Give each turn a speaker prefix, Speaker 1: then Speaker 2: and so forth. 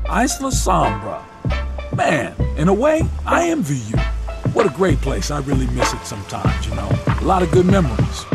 Speaker 1: Isla Sombra. Man, in a way, I envy you. What a great place. I really miss it sometimes, you know. A lot of good memories.